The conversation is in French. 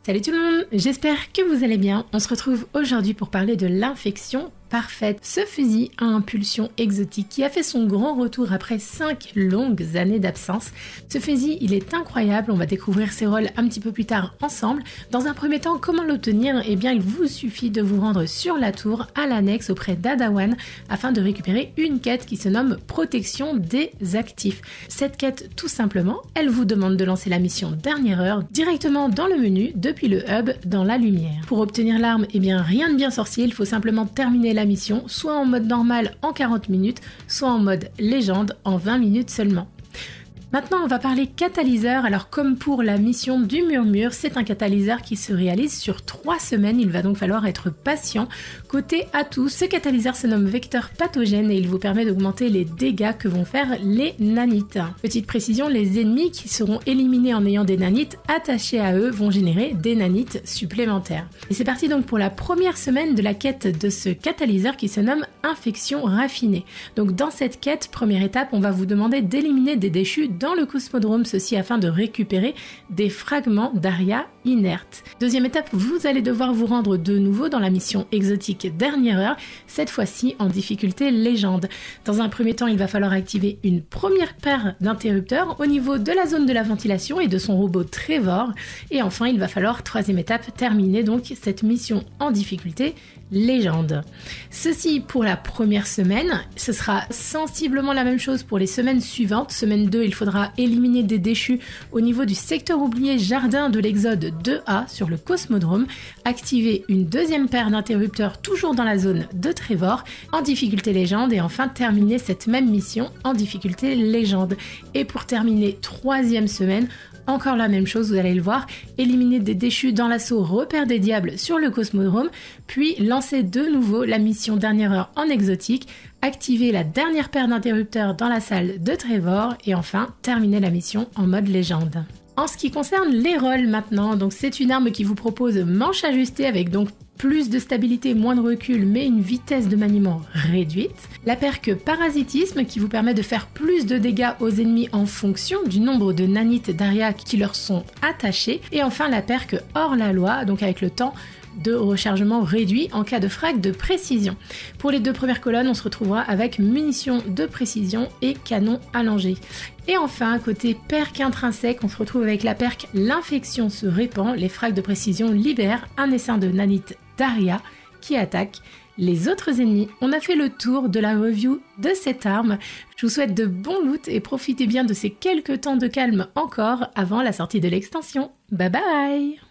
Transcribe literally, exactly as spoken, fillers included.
Salut tout le monde, j'espère que vous allez bien. On se retrouve aujourd'hui pour parler de l'infection parfaite. Ce fusil à impulsion exotique qui a fait son grand retour après cinq longues années d'absence. Ce fusil, il est incroyable, on va découvrir ses rôles un petit peu plus tard ensemble. Dans un premier temps, comment l'obtenir? Eh bien, il vous suffit de vous rendre sur la tour à l'annexe auprès d'Adawan afin de récupérer une quête qui se nomme Protection des actifs. Cette quête, tout simplement, elle vous demande de lancer la mission Dernière Heure directement dans le menu depuis le hub dans la lumière. Pour obtenir l'arme, eh bien, rien de bien sorcier, il faut simplement terminer la mission, soit en mode normal en quarante minutes, soit en mode légende en vingt minutes seulement. Maintenant, on va parler catalyseur. Alors, comme pour la mission du murmure, c'est un catalyseur qui se réalise sur trois semaines. Il va donc falloir être patient. Côté atout, ce catalyseur se nomme vecteur pathogène et il vous permet d'augmenter les dégâts que vont faire les nanites. Petite précision, les ennemis qui seront éliminés en ayant des nanites attachés à eux vont générer des nanites supplémentaires. Et c'est parti donc pour la première semaine de la quête de ce catalyseur qui se nomme Infection raffinée. Donc, dans cette quête, première étape, on va vous demander d'éliminer des déchus dans le cosmodrome, ceci afin de récupérer des fragments d'Aria inertes. Deuxième étape, vous allez devoir vous rendre de nouveau dans la mission exotique Dernière Heure, cette fois-ci en difficulté légende. Dans un premier temps, il va falloir activer une première paire d'interrupteurs au niveau de la zone de la ventilation et de son robot Trevor. Et enfin, il va falloir, troisième étape, terminer donc cette mission en difficulté légende. Ceci pour la première semaine. Ce sera sensiblement la même chose pour les semaines suivantes. Semaine deux, il faudra éliminer des déchus au niveau du secteur oublié Jardin de l'Exode deux A sur le Cosmodrome, activer une deuxième paire d'interrupteurs toujours dans la zone de Trevor en difficulté légende et enfin terminer cette même mission en difficulté légende. Et pour terminer, troisième semaine, encore la même chose, vous allez le voir, éliminer des déchus dans l'assaut Repère des Diables sur le Cosmodrome, puis lancer de nouveau la mission Dernière Heure en exotique, activer la dernière paire d'interrupteurs dans la salle de Trevor et enfin terminer la mission en mode légende. En ce qui concerne les rôles maintenant, donc c'est une arme qui vous propose manche ajustée avec donc plus de stabilité, moins de recul, mais une vitesse de maniement réduite. La perque Parasitisme qui vous permet de faire plus de dégâts aux ennemis en fonction du nombre de nanites d'Aria qui leur sont attachés. Et enfin la perque Hors la Loi, donc avec le temps de rechargement réduit en cas de frag de précision. Pour les deux premières colonnes, on se retrouvera avec munitions de précision et canon allongé. Et enfin, côté perque intrinsèque, on se retrouve avec la perque L'infection se répand. Les frags de précision libèrent un essaim de nanites d'Aria qui attaque les autres ennemis. On a fait le tour de la review de cette arme. Je vous souhaite de bons loots et profitez bien de ces quelques temps de calme encore avant la sortie de l'extension. Bye bye!